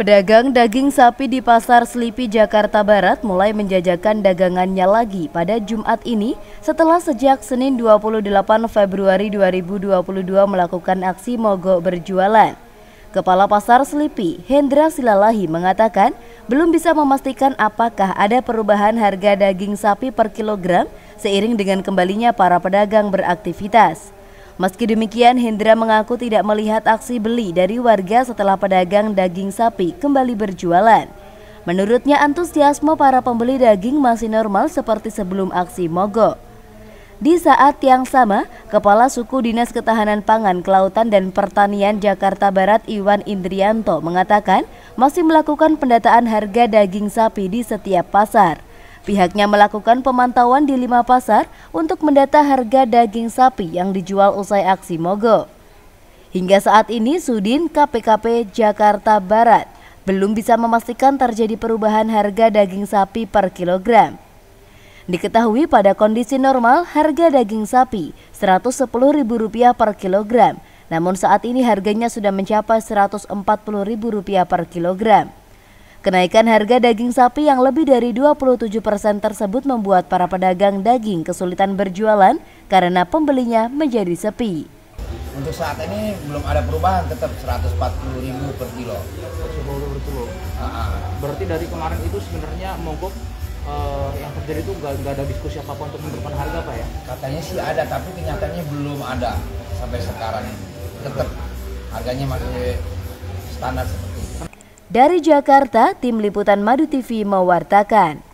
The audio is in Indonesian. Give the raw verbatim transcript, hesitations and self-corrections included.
Pedagang daging sapi di Pasar Selipi, Jakarta Barat mulai menjajakan dagangannya lagi pada Jumat ini setelah sejak Senin dua puluh delapan Februari dua ribu dua puluh dua melakukan aksi mogok berjualan. Kepala Pasar Selipi, Hendra Silalahi, mengatakan belum bisa memastikan apakah ada perubahan harga daging sapi per kilogram seiring dengan kembalinya para pedagang beraktivitas. Meski demikian, Hendra mengaku tidak melihat aksi beli dari warga setelah pedagang daging sapi kembali berjualan. Menurutnya, antusiasme para pembeli daging masih normal seperti sebelum aksi mogok. Di saat yang sama, Kepala Suku Dinas Ketahanan Pangan, Kelautan dan Pertanian Jakarta Barat Iwan Indrianto mengatakan masih melakukan pendataan harga daging sapi di setiap pasar. Pihaknya melakukan pemantauan di lima pasar untuk mendata harga daging sapi yang dijual usai aksi mogok. Hingga saat ini, Sudin K P K P Jakarta Barat belum bisa memastikan terjadi perubahan harga daging sapi per kilogram. Diketahui pada kondisi normal harga daging sapi seratus sepuluh ribu rupiah per kilogram, namun saat ini harganya sudah mencapai seratus empat puluh ribu rupiah per kilogram. Kenaikan harga daging sapi yang lebih dari dua puluh tujuh persen tersebut membuat para pedagang daging kesulitan berjualan karena pembelinya menjadi sepi. Untuk saat ini belum ada perubahan, tetap seratus empat puluh ribu per kilo. Per kilo. Uh-huh. Berarti dari kemarin itu sebenarnya mogok uh, yang terjadi itu nggak ada diskusi apa-apa untuk menurunkan harga, Pak ya? Katanya sih ada, tapi kenyataannya belum ada sampai sekarang. Tetap harganya masih standar seperti itu. Dari Jakarta, Tim Liputan Madu T V mewartakan.